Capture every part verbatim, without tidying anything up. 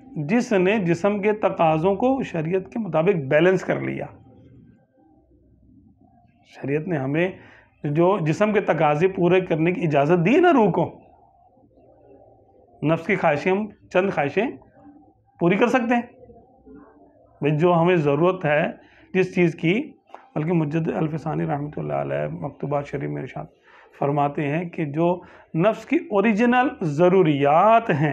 جس نے جسم کے تقاضوں کو شریعت کے مطابق بیلنس کر لیا. شریعت نے ہمیں جو جسم کے تقاضے پورے کرنے کی اجازت دی نا روح کو، نفس کی خواہشیں ہم چند خواہشیں پوری کر سکتے ہیں بھائی، جو ہمیں ضرورت ہے جس چیز کی. بلکہ مجدد الفسانی رحمۃ اللہ علیہ مکتوبات شریف میں ارشاد فرماتے ہیں کہ جو نفس کی اوریجنل ضروریات ہیں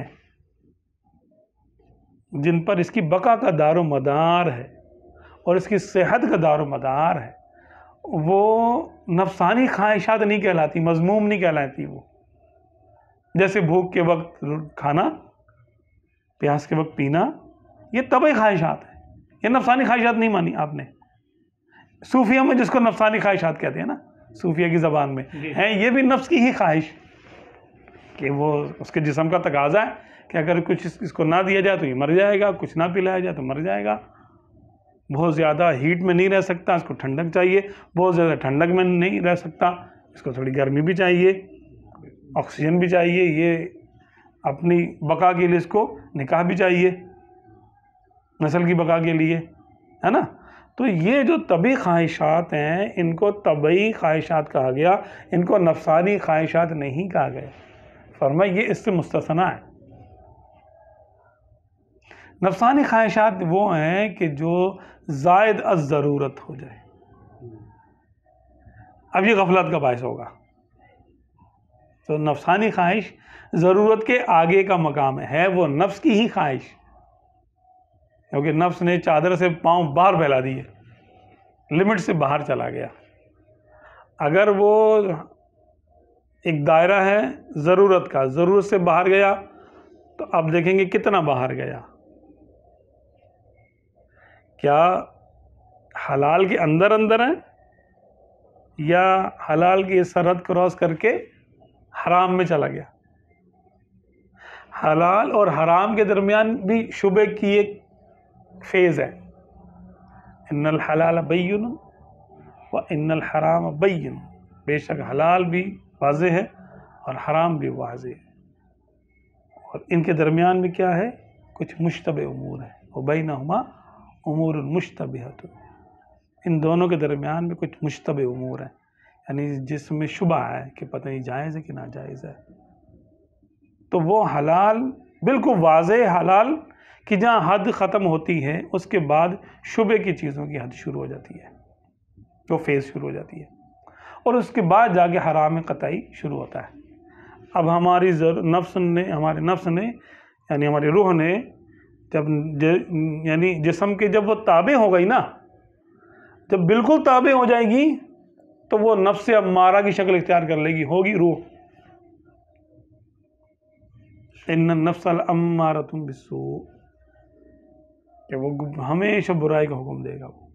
جن پر اس کی بقا کا دار و مدار ہے اور اس کی صحت کا دار و مدار ہے، وہ نفسانی خواہشات نہیں کہلاتی، مذموم نہیں کہلاتی. وہ جیسے بھوک کے وقت کھانا، پیاس کے وقت پینا، یہ طبعی خواہشات ہیں، یہ نفسانی خواہشات نہیں مانی آپ نے. صوفیہ میں جس کو نفسانی خواہشات کہتے ہیں نا، صوفیہ کی زبان میں ہیں، یہ بھی نفس کی ہی خواہش کہ وہ اس کے جسم کا تقاضا ہے کہ اگر کچھ اس کو نہ دیا جائے تو یہ مر جائے گا، کچھ نہ پلایا جائے تو مر جائے گا. بہت زیادہ ہیٹ میں نہیں رہ سکتا، اس کو ٹھنڈک چاہیے. بہت زیادہ ٹھنڈک میں نہیں رہ سکتا، اس کو تھوڑی گرمی بھی چاہیے، آکسیجن بھی چاہیے. یہ اپنی بقا کے لیے اس کو نکاح بھی چاہیے، نسل کی بقا کے لیے، ہے نا. تو یہ جو طبعی خواہشات ہیں ان کو طبعی خواہشات کہا گیا، ان کو نفسانی خواہشات نہیں کہا گیا. فرمایا یہ اس سے مستثنیٰ ہے. نفسانی خواہشات وہ ہیں کہ جو زائد از ضرورت ہو جائے. اب یہ غفلت کا باعث ہوگا. تو نفسانی خواہش ضرورت کے آگے کا مقام ہے، وہ نفس کی ہی خواہش، کیونکہ نفس نے چادر سے پاؤں باہر پھیلا دیے، لمٹ سے باہر چلا گیا. اگر وہ ایک دائرہ ہے ضرورت کا، ضرورت سے باہر گیا تو اب دیکھیں گے کتنا باہر گیا. کیا حلال کے اندر اندر ہے یا حلال کی سرحد کراس کر کے حرام میں چلا گیا؟ حلال اور حرام کے درمیان بھی شبہ کی ایک فیز ہے. ان الحلال بین و ان الحرام بین، بے شک حلال بھی واضح ہے اور حرام بھی واضح ہے، اور ان کے درمیان میں کیا ہے؟ کچھ مشتبہ امور ہے. وبینہما امور مشتبہۃ، ان دونوں کے درمیان میں کچھ مشتبہ امور ہیں، یعنی جس میں شبہ ہے کہ پتہ نہیں جائز ہے کہ ناجائز ہے. تو وہ حلال بالکل واضح حلال کہ جہاں حد ختم ہوتی ہے اس کے بعد شبہ کی چیزوں کی حد شروع ہو جاتی ہے، وہ فیز شروع ہو جاتی ہے، اور اس کے بعد جا کے حرام قطعی شروع ہوتا ہے. اب ہماری نفس نے ہمارے نفس نے یعنی ہماری روح نے جب یعنی جسم کے جب وہ تابع ہو گئی نا، جب بالکل تابع ہو جائے گی تو وہ نفس امارہ کی شکل اختیار کر لے گی، ہوگی روح. ان النفس لامارۃ بالسوء، کہ وہ ہمیشہ برائی کا حکم دے گا.